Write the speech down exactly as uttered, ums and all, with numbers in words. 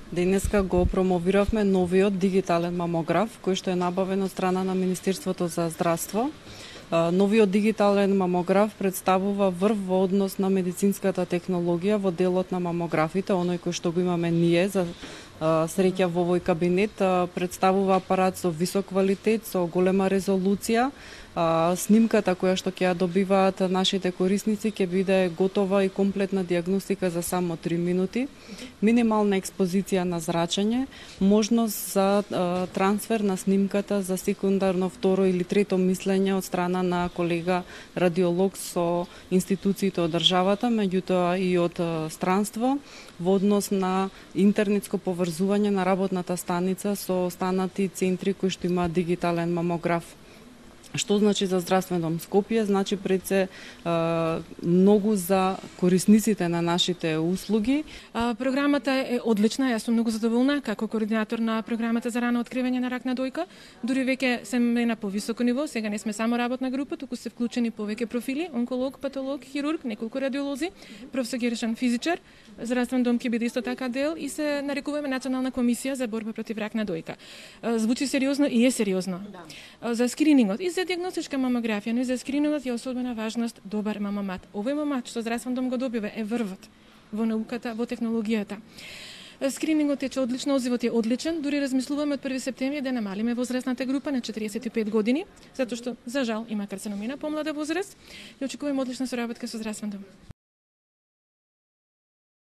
Денеска го промовиравме новиот дигитален мамограф, кој што е набавен од страна на Министерството за здравство. Новиот дигитален мамограф представува врв во однос на медицинската технологија во делот на мамографите, оној кој што го имаме ние за среќа во овој кабинет. Представува апарат со висок квалитет, со голема резолуција. Снимката која што ќе ја добиваат нашите корисници ќе биде готова и комплетна дијагностика за само три минути. Минимална експозиција на зрачење, можност за трансфер на снимката за секундарно, второ или трето мислење од страна на колега радиолог со институциите од државата, меѓутоа и од странство, во однос на интернетско поврзување на работната станица со останати центри кои што имаат дигитален мамограф. Што значи за здравствен дом Скопје? Значи пред се многу за корисниците на нашите услуги. А, програмата е одлична, јас сум многу задоволна како координатор на програмата за рано откривање на рак на дојка. Дури веќе сме на повисоко ниво, сега не сме само работна група, туку се вклучени повеќе профили, онколог, патолог, хирург, неколку радиолози, професор Герешан физичар, здравствен дом ќе биде исто така дел и се нарекуваме Национална комисија за борба против рак на дојка. Звучи сериозно и е сериозно. Да. За скринингот и за диагностичка мамографија, но и за скринингот е особена важност добар мамомат. Овој мамомат што здравствен дом го добива е врвот во науката, во технологијата. Скринингот тече одлично, одзивот е одличен, дури размислуваме од први септември да намалиме возрастната група на четириесет и пет години, затоа што за жал има карциномија на помлада возраст и очекуваме одлична соработка со здравствен дом.